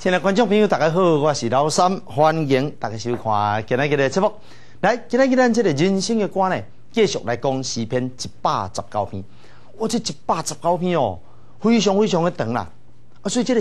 亲爱的观众朋友，大家好，我是老三，欢迎大家收看今日的节目。来，今日咱这个人生的歌呢，继续来讲诗篇119篇。我这119篇哦，非常的长啦。所以这个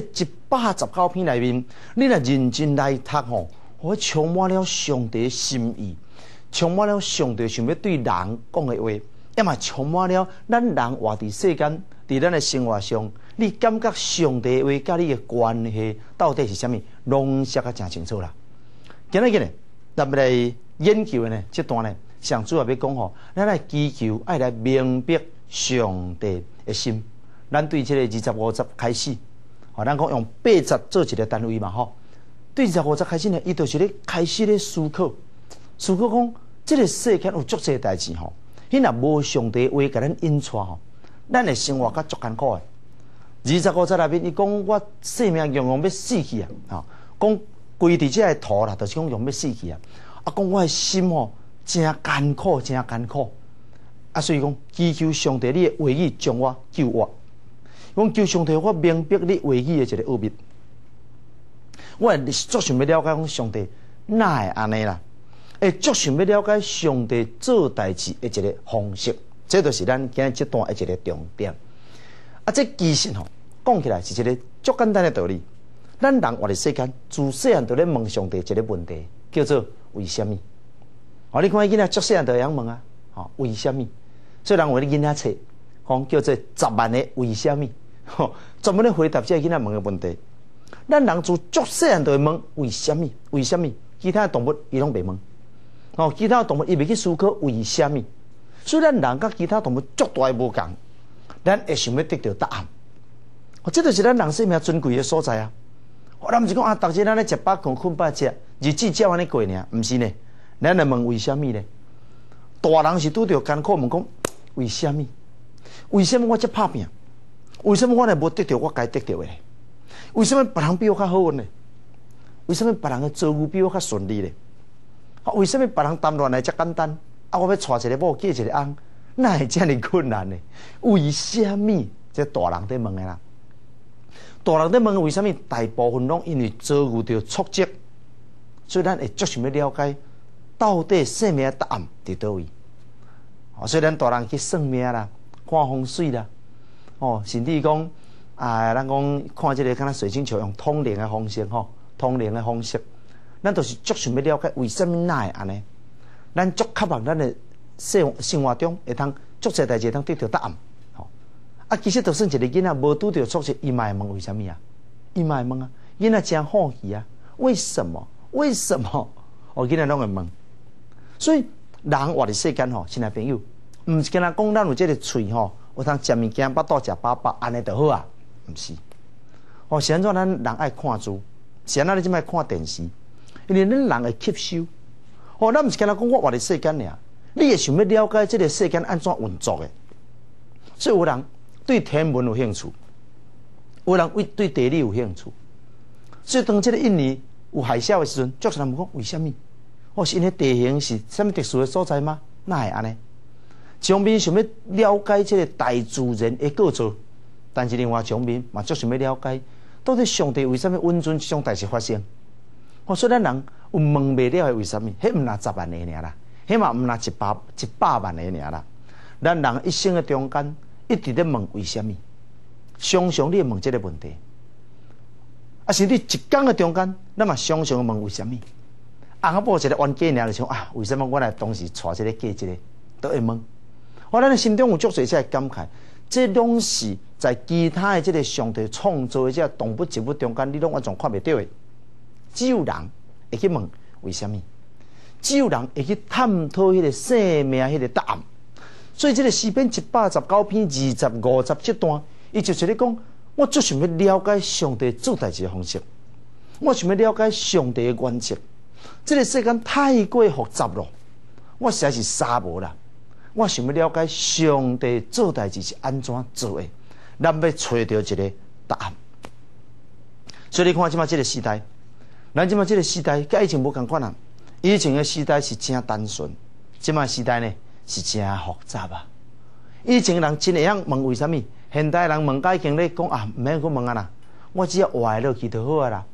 119篇里面，你若认真来读吼，我充满了上帝的心意，充满了上帝想要对人讲的话，也嘛充满了咱人活伫世间，伫咱的生活上。你感觉上帝话甲你的关系到底是啥物？拢写得真清楚啦。今日呢，咱们来研究的呢，这段呢，上主要要讲吼，咱来祈求，爱来明白上帝的心。咱对这个25节开始，咱讲用8节做一个单位嘛吼。对25节开始呢，伊就是咧开始咧思考讲，这个世间有足侪代志吼，迄若无上帝话甲咱引出吼，咱的生活较足艰苦的。25节内面，伊讲我性命用要死去啊！讲规伫这个土啦，就是讲用要死去啊！讲我的心吼真艰苦，真艰苦啊！所以讲祈求上帝你的话语将我救活。讲求上帝我明白你话语的一个奥秘。我会足想要了解讲上帝哪会安尼啦？会足想要了解上帝做代志的一个方式，这就是咱今日这段的一个重点。这其实吼讲起来是一个足简单的道理。咱人活伫世间，自细汉就咧问上帝一个问题，叫做为什么？你看囡仔足细汉就会晓问啊，为什么？所以人话咧囡仔册，讲叫做10万个为什么？专门咧回答这个囡仔问的问题。咱人自足细汉就会问为什么？为什么？其他的动物伊拢袂问，其他的动物伊袂去思考为什么。所以咱人甲其他动物足大无共。咱会想要得到答案，这就是咱人生命尊贵的所在啊！咱毋是讲逐日咱咧食饱困，困饱食，日子照安尼过呢？毋是呢？咱来问为什么呢？大人是拄着艰苦，问讲为什么？为什么我这拍拼？为什么我呢无得到我该得到的？为什么别人比我较好呢？为什么别人的遭遇比我较顺利呢？为什么别人谈恋爱遮简单？我要娶一个某，嫁一个翁？哪会这么困难呢？为什么？这大人在问的啦。大人在问为什么？大部分拢因为遭遇到挫折，所以咱会足想要了解到底生命的答案伫倒位。所以咱大人去算命啦，看风水啦，甚至讲咱讲看这个敢若水晶球用通灵的方式通灵的方式，咱都是足想要了解为什么哪会安尼？咱足渴望咱的生活中会通足侪代志会通得到答案，其实就算一个囡仔无拄到挫折，伊嘛会问为什么啊？伊嘛会问啊，囡仔真好奇啊，为什么？为什么？囡仔拢会问。所以人活伫世间亲爱朋友，毋是跟咱讲咱有这个喙有通食物件，巴肚食饱饱安尼就好啊？毋是。是安怎咱人爱看书？是安怎你即摆看电视？因为咱人会吸收。咱毋是跟咱讲我活伫世间尔。你也想要了解这个世间安怎运作的，所以有人对天文有兴趣，有人对地理有兴趣。所以当这个印尼有海啸的时阵，足多人讲为什么？是因为地形是什么特殊的所在吗？哪会安尼？上面想要了解这个大自然的构造，但是另外上面嘛足想要了解，到底上帝为什么允准这种代志发生？所以咱人有问袂了的为什么？迄毋若10万个尔啦。起码毋若100万个尔啦，咱人一生的中间一直咧问为什么？常常你问这个问题，甚至一天的中间，咱嘛常常问为什么？翁仔某一个冤家尔就想为什么我来当时娶这个嫁这个，都会问。咱的心中有足侪这感慨，这拢是在其他的这个上帝创造的这动物植物中间，你拢完全看袂到的，只有人会去问为什么？只有人会去探讨迄个生命迄个答案，所以这个诗篇119篇25节这段，伊就是咧讲，我最想要了解上帝做代志的方式，我想要了解上帝的原则。这个世间太过复杂了，我实在是傻无啦。我想要了解上帝做代志是安怎做的，咱要找到一个答案。所以你看即马这个时代，咱即马这个时代，甲以前无共款啊。以前的时代是真单纯，即卖时代呢是真复杂啊。以前人真会晓问为什么，现代人问甲已经咧讲毋免去问啊啦，我只要活落去就好啊啦。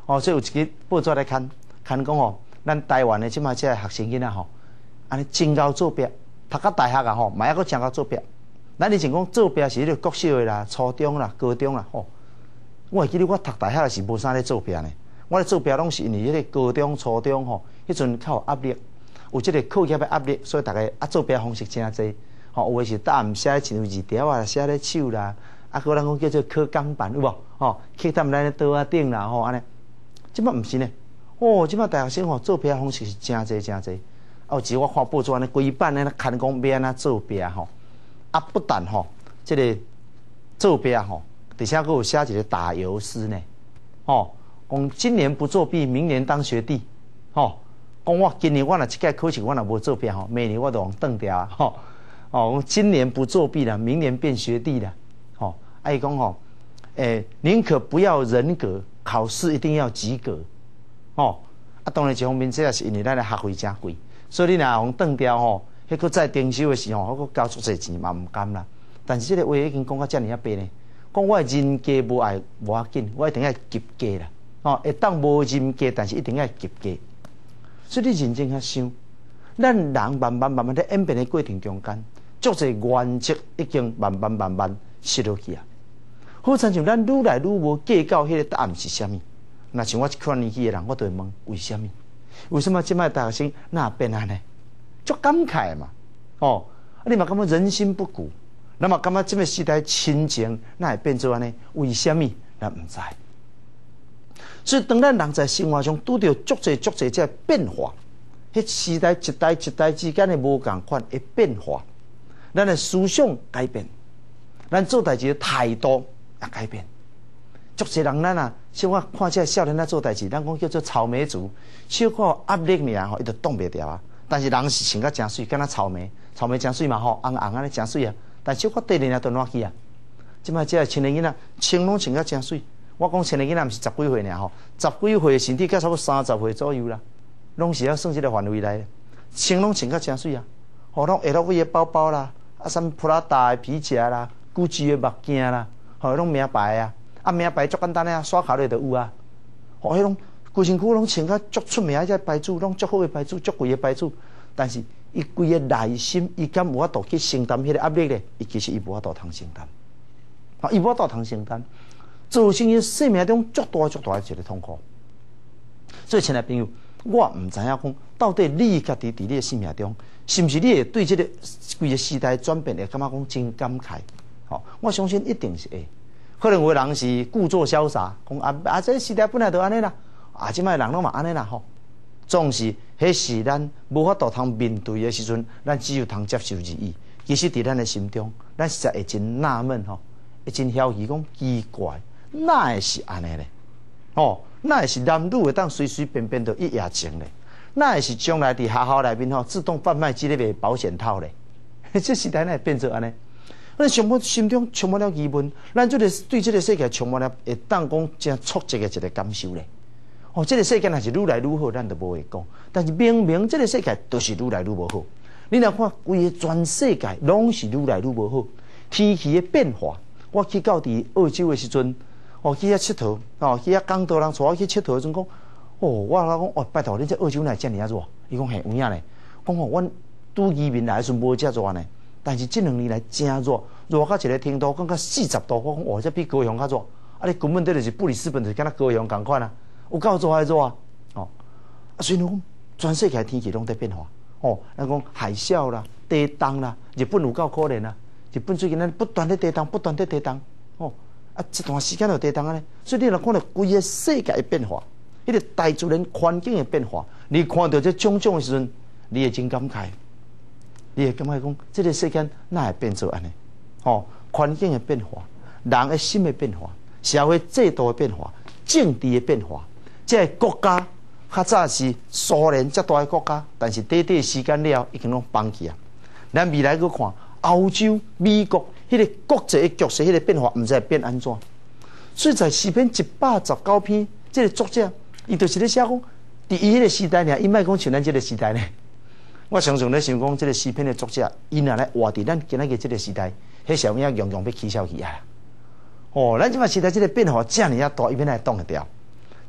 哦，所以有一个报纸来看讲吼，咱台湾的即马即个学生囡仔吼，安尼真够做壁，读到大学啊吼，嘛还阁真够做壁。咱以前讲做壁是迄个国小的啦、初中啦、高中啦吼。我会记得我读大学是无啥咧做壁呢。我咧做壁拢是因为迄个高中、初中吼，迄阵较有压力，有即个课业的压力，所以大家做壁方式真济。吼，有诶是搭暗写亲像字条啊，写咧手啦，个人讲叫做刻钢板有无？吼，刻踮咱咧桌仔顶啦，吼安尼。即摆毋是呢，即摆大学生吼做壁方式是真济真济。有一我看报纸安尼规版咧看讲要安怎做壁吼，不但吼，即个做壁吼，而且佫有写一个打油诗呢，吼，讲今年不作弊，明年当学弟，吼，讲我今年我若即届考试我若无作弊吼，明年我就往断掉啊，吼。哦，今年不作弊了，明年变学弟了。哦，伊讲吼，宁可不要人格，考试一定要及格。哦，当然一方面这也是因为咱的学费真贵，所以你若往断掉吼，迄个再征收的时候，我交足侪钱嘛唔甘啦。但是这个话已经讲到遮尔啊白呢，讲我人格无爱无要紧，我一定要及格啦。哦，会当无人格，但是一定要及格。所以你认真遐想，咱人慢慢在演变的过程中间。足侪原则已经慢慢失落去啊！好亲像咱愈来愈无计较，迄个答案是啥物？那像我一款年纪的人，我就会问为什么？为什么即摆大学生那变安尼？足感慨嘛！哦，你嘛感觉人心不古，那么感觉即个时代亲情那会变做安尼？为什么？咱毋知。所以当咱人在生活中拄到足侪这变化，迄时代一代之间的无共款的变化。咱的思想改变，咱做代志的态度也改变。足侪人咱啊，像我看这少年仔做代志，咱讲叫做草莓族，小可压力尔吼，伊就挡袂掉啊。但是人是穿甲真水，敢若草莓真水嘛吼，红安尼真水啊。但小可地面啊都烂去啊。即摆这青年囡仔穿拢穿甲真水，我讲青年囡仔毋是10几岁尔吼，10几岁身体才差不多30岁左右啦，拢是要算这个范围内，穿拢穿甲真水啊。吼，拢 LV 的包包啦。什么普拉达的皮夹啦，GUCCI的目镜啦，吼，拢名牌啊，名牌足简单啊，刷卡咧就有啊。吼，迄种规身躯拢穿甲足出名的牌子，拢足好的牌子，足贵的牌子。但是伊规个内心，伊敢有法度去承担迄个压力咧？伊其实伊无法度通承担，伊无法度通承担，造成伊生命中足大的一个痛苦。所以，亲爱朋友，我毋知影讲到底你家己伫你的生命中。是毋是你会对这个规个时代转变会感觉讲真感慨？吼，我相信一定是会。可能有人是故作潇洒，讲这时代本来就安尼啦，即摆人拢嘛安尼啦吼。总是迄是咱无法度通面对的时阵，咱只有通接受而已。其实伫咱的心中，咱实在会真纳闷吼，会真好奇讲奇怪，哪会是安尼咧？哦，哪会是男女会当随便就一夜情咧？那也是将来伫学校内面吼，自动贩卖机咧卖保险套咧，这时代哪会变做安尼？咱心中充满了疑问，咱对这个世界充满了会当讲真挫折的一个感受咧。哦，这个世界若是愈来愈好，咱就无话讲。但是明明这个世界都是愈来愈无好。你若看规个全世界拢是愈来愈无好，天气的变化。我去到伫澳洲的时阵，去遐佚佗，去遐港岛人带我去佚佗的时阵讲。我讲拜托，恁这澳洲哪遮尔啊热？伊讲嘿有影咧，讲阮拄移民来的时阵无遮热呢，但是这2年来真热，热到一个程度，讲到40度。我讲这比高雄较热，你根本就是布里斯本，就敢若高雄同款啊，有够热还热啊！所以讲全世界天气拢在变化。咱讲海啸啦、地动啦，日本有够可怜啊！日本最近咱不断在地动，这段时间就地动啊咧，所以你若看到规个世界的变化。迄个大自然环境的变化，你看到这种的时阵，你会真感慨，你会感觉讲，这个世间哪会变做安尼？环境的变化，人的心的变化，社会制度的变化，政治的变化，这个国家较早是苏联遮大的国家，但是短时间了已经拢放弃啊。咱未来去看欧洲、美国迄个国际的局势，迄个变化，毋知会变安怎？所以在诗篇119篇，这个作者。伊就是咧写讲，伫伊迄个时代呢，伊莫讲像咱这个时代呢。我常常咧想讲，这个诗篇的作者，伊若来活伫咱今仔日这个时代，迄小影样要起笑起啊！咱即摆时代这个变化遮尔啊大，伊免来挡得掉。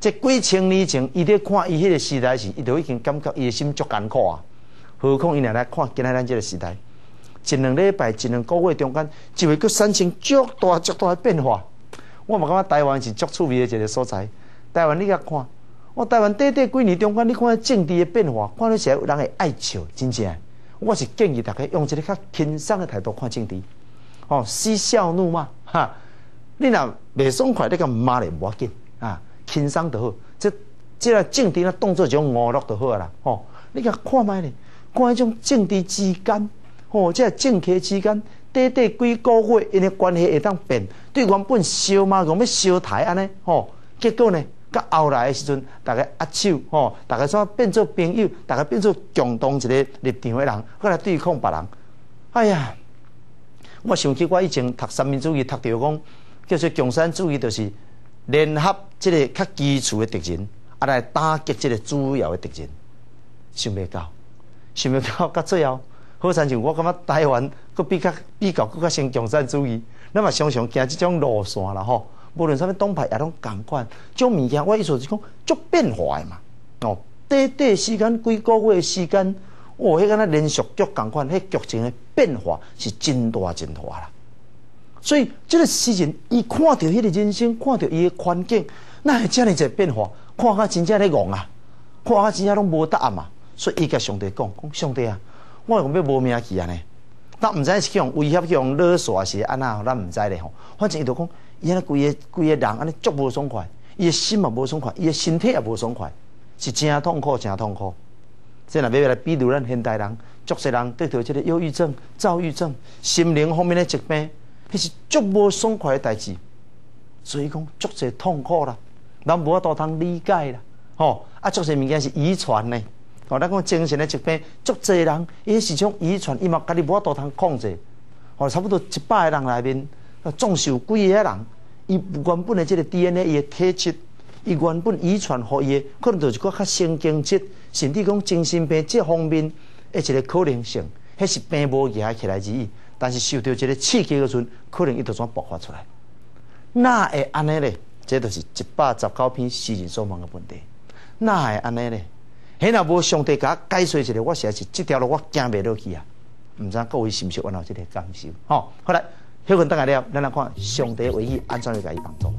这几千年前，伊咧看伊迄个时代时，伊就已经感觉伊的心足艰苦啊。何况伊若来看今仔咱这个时代，一两礼拜、一两个月中间，就会佫产生足大的变化。我嘛感觉台湾是足趣味的一个所在。台湾你甲看，我台湾短几年中间，你看政治的变化，看到时有人会爱笑，真正。我是建议大家用一个较轻松的态度看政治，嬉笑怒骂哈。你若袂爽快，你甲骂咧无要紧啊，轻松就好。这个政治咧当做一种娱乐就好啦。你甲看卖咧，看迄种政治之间，这政客之间，短几个月，因的关系会当变，对原本烧嘛，讲要烧台安尼，结果呢？到后来的时阵，大家握手，大家怎变做朋友，大家变做共同一个立场的人，过来对抗别人。哎呀，我想起我以前读三民主义，读到讲，叫做共产主义，就是联合这个较基础的敌人，来打击这个主要的敌人。想袂到，到最后，好像我感觉台湾佫比较佫较像共产主义，咱嘛常常行这种路线啦吼。无论啥物党派也拢共款，种物件我意思是讲足变化的嘛。短时间几个月的时间，迄个连续足共款，迄剧情的变化是真大啦。所以这个诗人伊看到迄个人生，看到伊的环境，那会遮尔侪变化，看甲真正咧戆啊，看甲真正拢无答案嘛。所以伊甲上帝讲上帝啊，我讲要无命去安尼，咱毋知是去用威胁去用勒索是安那，咱毋知咧吼。反正伊就讲。伊安尼规个人安尼足无爽快，伊的心也无爽快，伊的身体也无爽快，是真痛苦，真痛苦。这若要来比如咱现代人，足侪人得到这个忧郁症、躁郁症、心灵方面的疾病，迄是足无爽快的代志。所以讲足侪痛苦啦，咱无法度通理解啦，足侪物件是遗传的。咱讲精神的疾病，足侪人伊是种遗传，伊嘛家己无法度通控制。差不多100个人内面。总是有几个人，伊原本的这个 DNA 伊的体质，伊原本遗传互伊的，可能就是个较神经质，甚至讲精神病这方面的一个可能性，迄是病无压起来而已。但是受到这个刺激的时阵，可能伊就怎爆发出来。那会安尼咧？这就是119篇诗人所问的问题。那会安尼咧？迄若无上帝甲解说一下，我实在是这条路我行袂落去啊！毋知各位是毋是有这个感受？好来。休困等下了，咱来看上帝为伊安怎去甲伊帮助。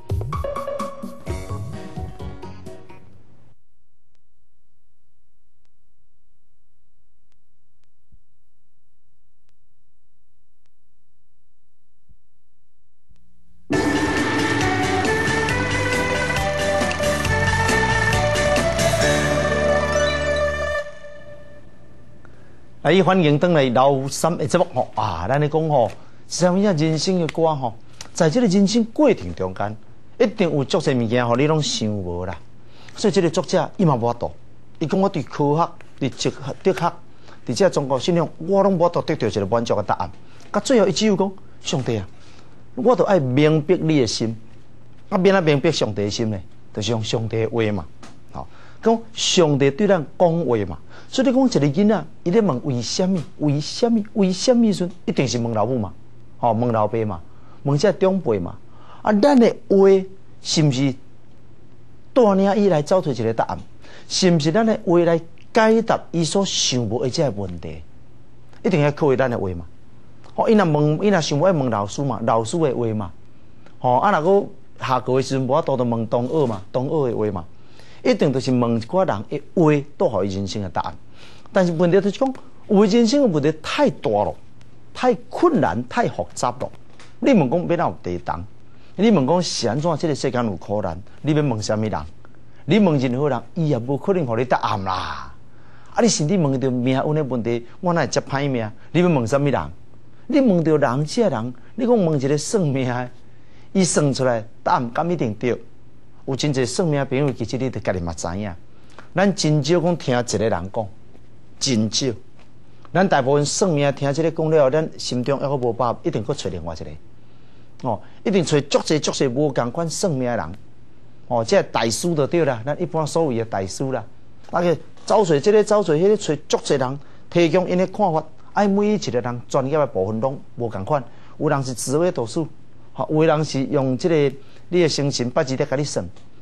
欢迎登来老三的节目咱咧讲啥物啊？人生的歌在这个人生过程中间，一定有足侪物件你拢想无啦。所以这个作者伊嘛无法度，伊讲我对科学、对哲学、伫这中国信仰，我拢无法度得到一个满足的答案。到最后，伊只有讲上帝啊，我都爱明白你的心。免明白上帝的心呢，就是用上帝的话嘛。讲上帝对咱讲话嘛。所以你讲一个囡仔，伊咧问为什么？为什么？为什么？时一定是问老母嘛。问老爸嘛，问这长辈嘛，咱的话是毋是带领伊来找出一个答案？是毋是咱的话来解答伊所想无的这个问题？一定要靠咱的话嘛。伊若想要问老师嘛，老师的话嘛。若个下课的时阵，无法度就问同学嘛，同学的话嘛。一定就是问一寡人的话，都互伊人生的答案。但是问题就是讲，有人生的问题太大了。太困难、太复杂了。你问讲要哪有地动？你问讲是安怎？这个世间有苦难？你要问什么人？你问任何人，伊也无可能互你答案啦。你甚至问到命运的问题，我哪会接歹命？你要问什么人？你问到人这人，你讲问一个算命的，伊算出来答案敢一定对？有真侪算命朋友，其实你家己嘛知影。咱真少讲听一个人讲，真少。咱大部分算命听这个讲了后，咱心中还阁无把握，一定阁找另外一个。一定找足侪无共款算命的人。这大师就对啦，咱一般所谓的大师啦。个找找这个，找找迄个，找足侪人提供因的看法。每一个人专业的部分拢无共款。有人是紫微斗数，有的人是用这个你的生辰八字在甲你算。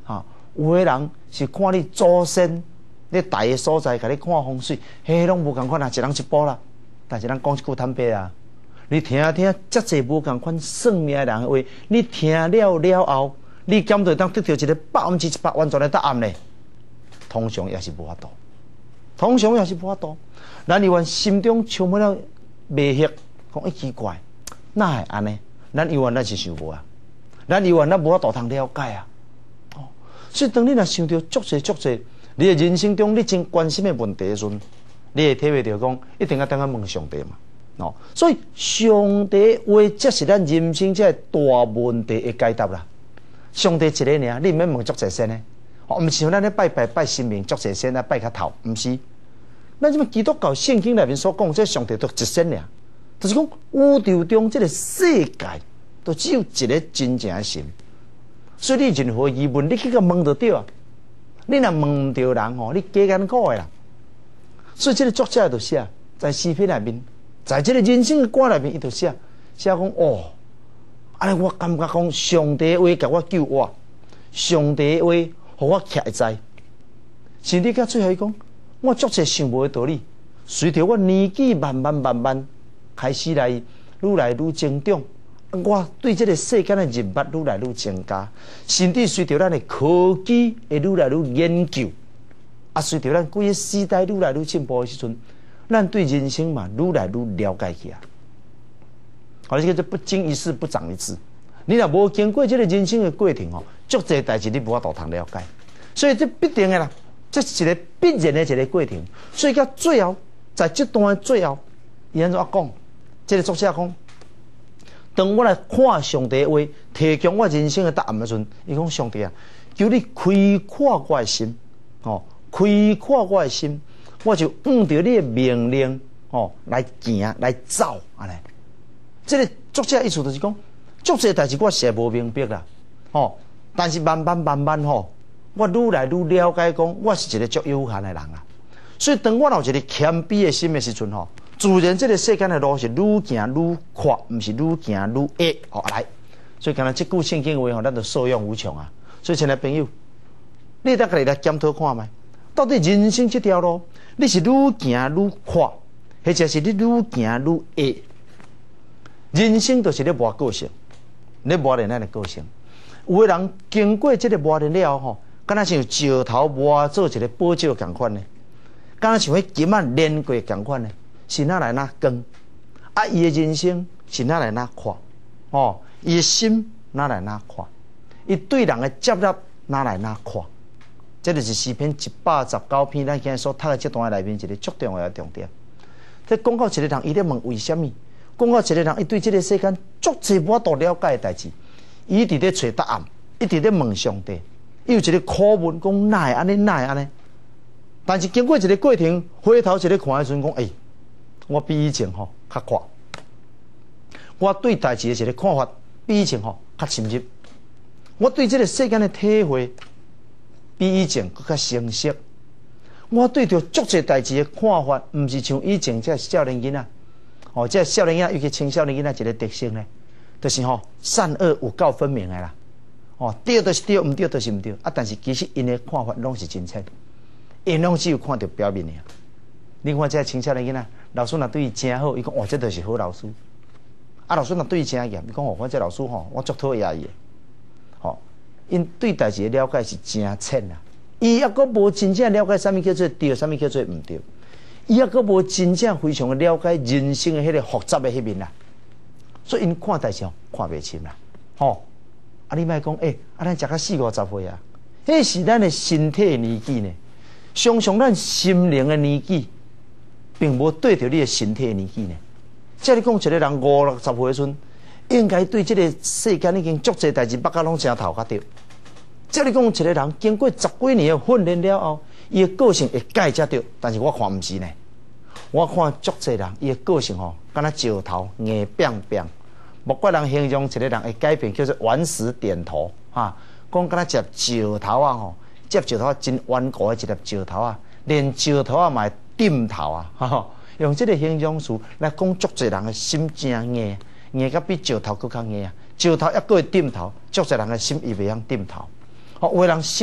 有的人是看你祖先你大个所在，甲你看风水，迄拢无共款啊，一人一步啦。但是咱讲一句坦白啊，你听遮济无共款算命的人的话，你听了后，你检对当得到一个100%完全的答案呢？通常也是无法度，通常也是无法度。咱永远心中充满了迷惑，讲奇怪，哪会安尼？咱永远咱是想无啊，咱永远咱无法度通了解啊。哦，所以当你若想到足济，你的人生中你真关心的问题的时阵，你会体会到讲，一定要等下问上帝嘛。哦，所以上帝话才是咱人生这大问题的解答啦。上帝一个尔，你毋免问足济先呢。哦，毋是像咱咧拜神明足济先啊，拜较头，毋是。咱即么基督教圣经内面所讲，这上帝就一仙尔，就是讲宇宙中这个世界，都只有一个真正的神。所以你任何疑问，你去甲问就对啊。你若问唔到人吼，你加艰苦的啦。所以这个作者就写在诗篇内面，在这个人生的歌内面，伊就写讲哦，安尼我感觉讲上帝的话甲我救我，上帝的话互我徛会知。甚至到最后伊讲，我足侪想无的道理，随着我年纪慢慢开始来愈来愈增长。我对这个世间的认捌愈来愈增加，甚至随着咱的科技会愈来愈研究，啊，随着咱规个时代愈来愈进步的时阵，咱对人生嘛愈来愈了解起啊。好，这个就不经一事不长一智。你若无经过这个人生的过程吼，足侪代志你无法度通了解，所以这必定的啦，这是一个必然的一个过程。所以到最后，在这段的最后，伊安怎讲？这个作者讲。当我来看上帝的话，提供我人生的答案的时阵，伊讲上帝啊，求你开阔我的心，哦，开阔我的心，我就按照你的命令，哦，来行来走，安尼。这个作者意思就是讲，足侪代志我是无明白啦，哦，但是慢慢吼，我愈来愈了解讲，我是一个足有限的人啊。所以当我有一个谦卑的心的时阵吼。自然，这个世间的路是愈行愈宽，毋是愈行愈矮。哦，来，所以刚才这句圣经话吼，咱就受用无穷啊。所以，亲爱朋友，你得家己来检讨看觅，到底人生这条路，你是愈行愈宽，或者是你愈行愈矮？人生就是咧磨个性，咧磨练咱的个性。有的人经过这个磨练了后，敢若像石头磨做一个宝石共款呢，敢若像迄金仔炼过共款呢。是哪来哪光，啊！伊的人生是哪来哪宽，哦，伊的心哪来哪宽，伊对人的接纳哪来哪宽，这就是诗篇119篇咱今日所读的这段内面一个最重要的重点。这讲到一个人，伊咧问为什么？讲到一个人，伊对这个世间足侪无法度了解的代志，伊伫咧找答案，伊伫咧问上帝，伊有一个拷问，讲哪会安尼，哪会安尼？但是经过一个过程，回头一个看的时阵，讲我比以前吼较宽，我对代志的一个看法比以前吼较深入，我对这个世间的体会比以前更较成熟。我对着足侪代志的看法，毋是像以前这少年囡仔，哦，这少年囡仔尤其青少年囡仔一个特性呢，就是吼善恶有够分明的啦，哦，对就是对，毋对就是毋对，啊，但是其实因的看法拢是真切，因拢只有看到表面的。你看这青少年囡仔，老师若对伊真好，伊讲哦，这就是好老师。啊，老师若对伊真严，伊讲哦，我这老师吼，我足讨厌伊。吼，因对代志的了解是真浅啦。伊抑阁无真正了解啥物叫做对，啥物叫做毋对。伊抑阁无真正非常的了解人生的迄个复杂的迄面啦。所以因看代志看袂清啦。吼，啊，你莫讲啊，咱食到40-50岁啊，迄是咱的身体的年纪呢。常常咱心灵的年纪。并无对着你的身体的年纪呢。即你讲一个人50-60岁的时阵，应该对这个世间已经足侪代志捌甲拢正头壳着。即你讲一个人经过10几年的训练了后，伊的个性会改则着，但是我看毋是呢。我看足侪人，伊的个性吼，敢若石头硬扁扁。莫怪人形容一个人会改变，叫做顽石点头啊。讲敢若食石头啊吼，接石头真顽固的一粒石头啊，连石头啊嘛会点头啊，吼！用这个形容词来讲，足侪人的心真硬，硬甲比石头更较硬啊！石头抑阁会点头，足侪人的心伊袂晓点头。哦，有的人心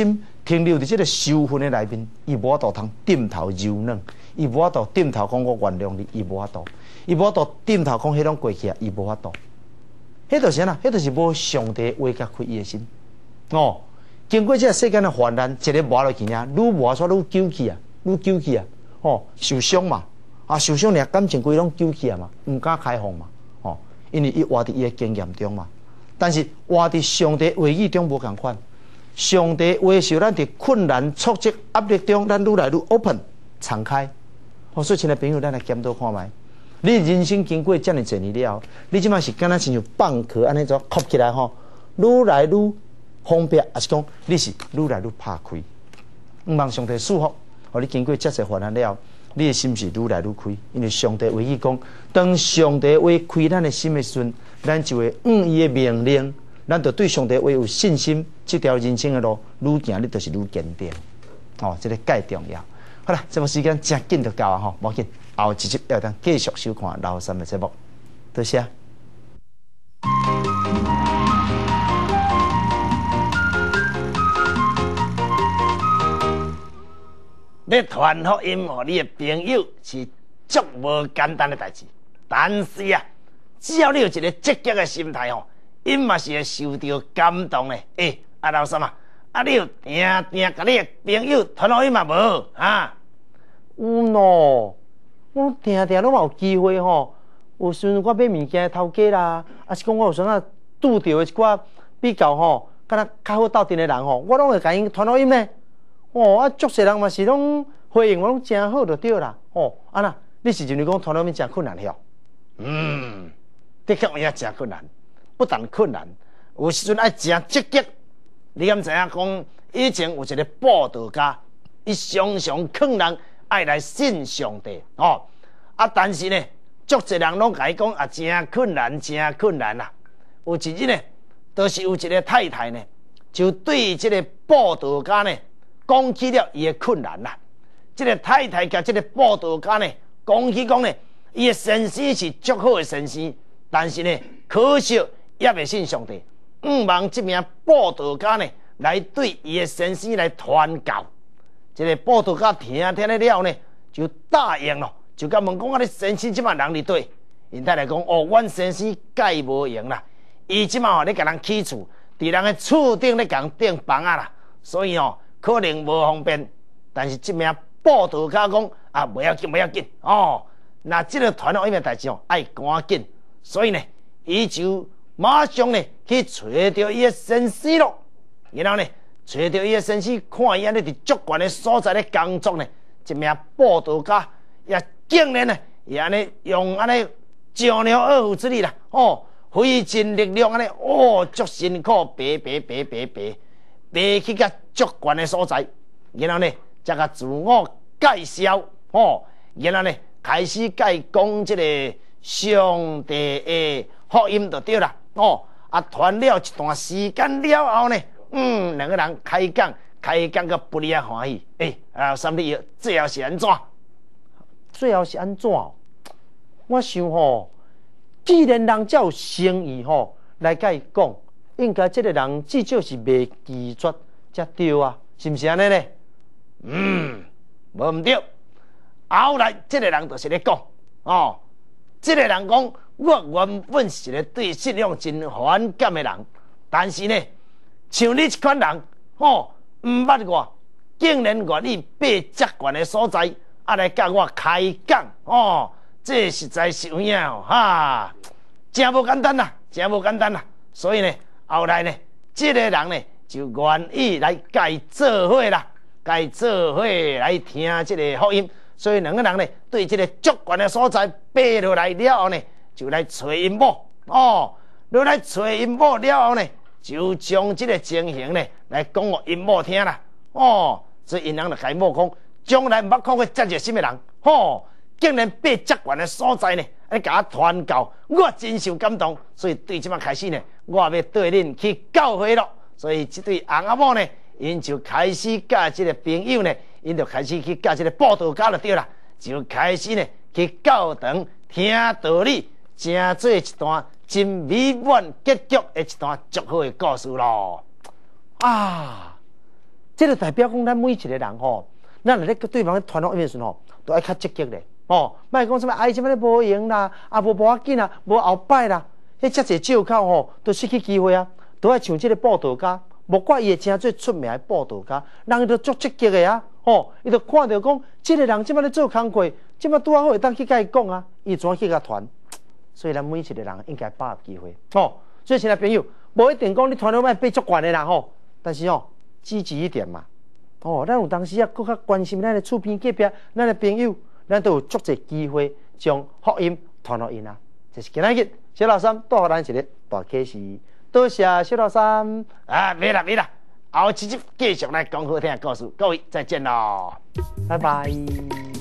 停留伫即个羞愤的内面，伊无法度通点头柔软，伊无法度点头讲我原谅你，伊无法度，伊无法度点头讲迄种过去啊，伊无法度。迄就是啥？迄就是无上帝话甲开伊的心。哦，经过这个世间的患难，一日磨落去呢，愈磨煞愈揪起啊，愈揪起啊。哦，受伤嘛，啊受伤，连感情规拢揪起啊嘛，唔敢开放嘛。哦，因为伊活伫伊的经验中嘛。但是活伫上帝话语中无共款。上帝话是咱伫困难、挫折、压力中，咱愈来愈 open 敞开。哦，所以亲爱朋友，咱来检讨看卖。你人生经过这么多年了，你即摆是敢若亲像蚌壳安尼怎壳起来吼，愈来愈方便，还是讲你是愈来愈拍开？毋望上帝祝福，互你经过这些患难了，你的心是愈来愈开。因为上帝话语讲，当上帝话开咱的心的时阵，咱就会伊的命令，咱就对上帝话有信心。这条人生的路愈行，你就是愈坚定。哦，这个介重要。好啦，这部时间真紧就到啊吼，无紧。后一集要当继续收看老三的节目，多谢。要传福音给你的朋友是足无简单的代志，但是啊，只要你有一个积极的心态吼，因嘛是会受到感动的。老三啊，你有定定甲你的朋友传福音嘛无啊？ 有喏。我定定拢有机会吼，有时阵我买物件头家啦，啊是讲我有时阵拄到的一寡比较吼，敢若较好斗阵的人吼，我拢会甲因传福音呢。哦，啊，足侪人嘛是拢回应我拢真好就对啦。哦，啊那你是认为讲传福音真困难了？ 的确有影真困难，不但困难，有时阵爱真积极。你敢知影讲？以前有一个布道家，伊常常劝人爱来信上帝哦。但是呢，足侪人拢甲伊讲啊，真困难，真困难啦。有一日呢，就是有一个太太呢，就对这个布道家呢，讲起了伊的困难啦。这个太太甲这个布道家呢，讲起讲呢，伊的先生是足好的先生，但是呢，可惜也未信上帝。望这名布道家呢，来对伊的先生来传教。这个布道家听了呢，就答应了。就甲问讲，你先生即摆人伫对？因太太讲，阮先生介无用啦，伊即摆咧甲人起厝，伫人的厝顶咧甲人订房啊啦，所以可能无方便。但是即名布道家讲啊，不要紧，不要紧哦。那即个传福音的代志爱赶紧，所以呢，伊就马上呢去找到伊的先生咯，然后呢，找到伊的先生，看伊安尼伫足悬的所在咧工作呢，一名布道家也。竟然呢，也安尼用安尼九牛二虎之力啦，费尽力量安尼，足辛苦，爬去甲足悬的所在，然后呢，才甲自我介绍，然后呢，开始介讲这个上帝的福音就对啦，传了一段时间了后呢，两个人开讲个不离欢喜，三弟最后是安怎？ 最后是安怎？我想吼，既然人才有诚意吼来甲伊讲，应该这个人至少是袂拒绝才对啊，是毋是安尼呢？ 无毋对。后来这个人就是咧讲，这个人讲，我原本是咧对信仰真反感的人，但是呢，像你这款人，毋捌我，竟然愿意爬遮悬的所在。来甲我开讲这实在是有影真无简单啦，真无简单啦。所以呢，后来呢，这个人呢就愿意来甲伊做伙啦，甲伊做伙来听这个福音。所以两个人呢，对这个足悬的所在爬落来了后呢，就来找因某落来找因某了后呢，就将这个情形呢来讲给因某听啦。所以因人就甲因某讲。将来毋捌看过遮热心的人，竟然爬遮悬的所在呢，来甲我传教，我真受感动。所以对即摆开始呢，我要对恁去教会咯。所以这对翁仔某呢，因就开始甲这个朋友呢，因就开始去甲这个布道家就对啦，就开始呢去教堂听道理，成做一段真美满结局的一段足好的故事咯。 这就代表讲咱每一个人吼，咱来对方传络一面时吼，都爱较积极咧。哦，莫讲什么哎，什么咧无用啦，啊无要紧啦，无后摆啦，迄遮济借口吼，都失去机会啊，都爱像这个报道家，莫怪伊会真最出名的报道家，人伊都足积极的啊，吼，伊都看到讲，这个人即摆咧做工课，即摆拄好会当去甲伊讲啊，伊怎去甲传，所以咱每一个人应该把握机会，吼，所以亲爱朋友，无一定讲你传络要爬足悬的人吼，但是吼，积极一点嘛，哦，咱有当时啊，搁较关心咱的厝边隔壁，咱的朋友。咱都有足侪机会将福音传落因啊！这是今仔日小老三带互咱一个大启示。多谢小老三啊！没啦，后一集继续来讲好听的故事，各位再见喽，拜拜。